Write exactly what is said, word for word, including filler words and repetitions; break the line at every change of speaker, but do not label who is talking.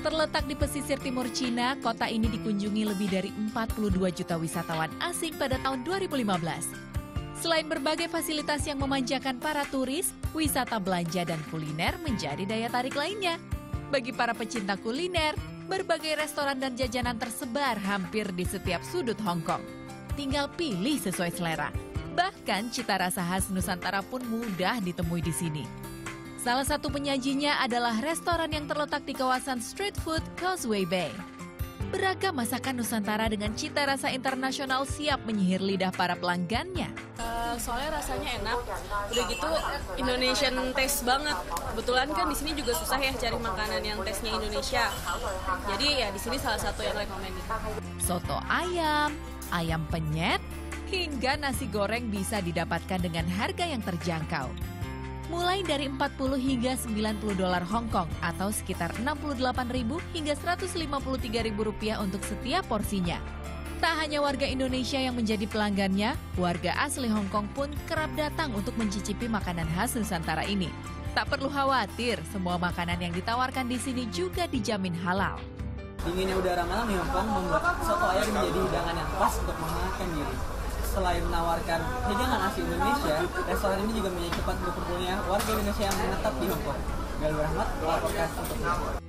Terletak di pesisir timur Cina, kota ini dikunjungi lebih dari empat puluh dua juta wisatawan asing pada tahun dua ribu lima belas. Selain berbagai fasilitas yang memanjakan para turis, wisata belanja dan kuliner menjadi daya tarik lainnya. Bagi para pecinta kuliner, berbagai restoran dan jajanan tersebar hampir di setiap sudut Hong Kong. Tinggal pilih sesuai selera. Bahkan cita rasa khas Nusantara pun mudah ditemui di sini. Salah satu penyajinya adalah restoran yang terletak di kawasan street food Causeway Bay. Beragam masakan Nusantara dengan cita rasa internasional siap menyihir lidah para pelanggannya.
Uh, soalnya rasanya enak, udah gitu Indonesian taste banget. Kebetulan kan di sini juga susah ya cari makanan yang taste-nya Indonesia. Jadi ya di sini salah satu yang recommended.
Soto ayam, ayam penyet, hingga nasi goreng bisa didapatkan dengan harga yang terjangkau. Mulai dari empat puluh hingga sembilan puluh dolar Hong Kong atau sekitar enam puluh delapan ribu hingga seratus lima puluh tiga ribu rupiah untuk setiap porsinya. Tak hanya warga Indonesia yang menjadi pelanggannya, warga asli Hong Kong pun kerap datang untuk mencicipi makanan khas Nusantara ini. Tak perlu khawatir, semua makanan yang ditawarkan di sini juga dijamin halal.
Dinginnya udara malam di Hong Kong membuat soto ayam menjadi hidangan yang pas untuk menghangatkan diri. Selain menawarkan hidangan asli Indonesia, restoran ini juga menjadi tempat berkumpulnya warga Indonesia yang menetap di Hong Kong. Galur Rahmat, melaporkan untuk